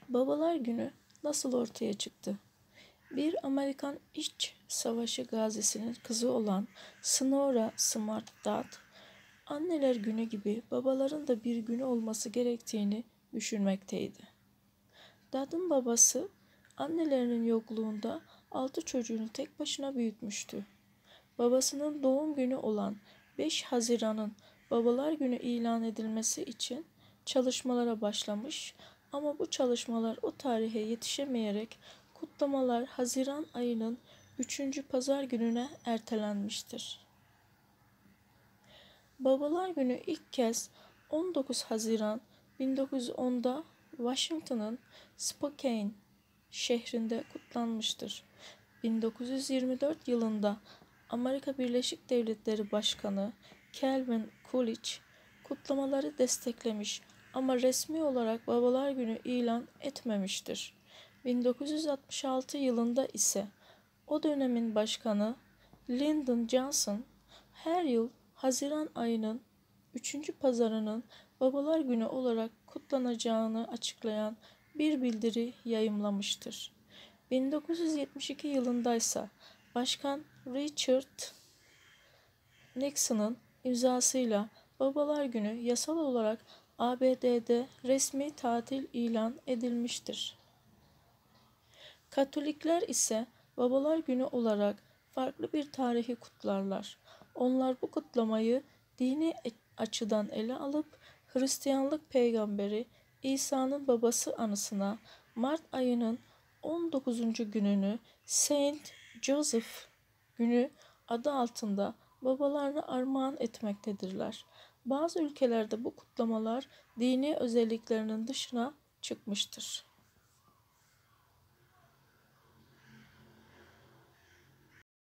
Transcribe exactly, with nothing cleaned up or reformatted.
Babalar Günü nasıl ortaya çıktı? Bir Amerikan İç Savaşı gazisinin kızı olan Sonora Smart Dad, anneler günü gibi babaların da bir günü olması gerektiğini düşünmekteydi. Dad'ın babası annelerinin yokluğunda altı çocuğunu tek başına büyütmüştü. Babasının doğum günü olan beş Haziran'ın Babalar Günü ilan edilmesi için çalışmalara başlamış ama bu çalışmalar o tarihe yetişemeyerek kutlamalar Haziran ayının üçüncü pazar gününe ertelenmiştir. Babalar Günü ilk kez on dokuz Haziran bin dokuz yüz onda Washington'ın Spokane şehrinde kutlanmıştır. bin dokuz yüz yirmi dört yılında Amerika Birleşik Devletleri Başkanı Calvin Coolidge kutlamaları desteklemiş ama resmi olarak Babalar Günü ilan etmemiştir. bin dokuz yüz altmış altı yılında ise o dönemin başkanı Lyndon Johnson her yıl Haziran ayının üçüncü pazarının Babalar Günü olarak kutlanacağını açıklayan bir bildiri yayımlamıştır. bin dokuz yüz yetmiş iki yılındaysa Başkan Richard Nixon'ın imzasıyla Babalar Günü yasal olarak A B D'de resmi tatil ilan edilmiştir. Katolikler ise Babalar Günü olarak farklı bir tarihi kutlarlar. Onlar bu kutlamayı dini açıdan ele alıp Hristiyanlık peygamberi İsa'nın babası anısına Mart ayının on dokuzuncu gününü Saint Joseph günü adı altında babalarına armağan etmektedirler. Bazı ülkelerde bu kutlamalar dini özelliklerinin dışına çıkmıştır.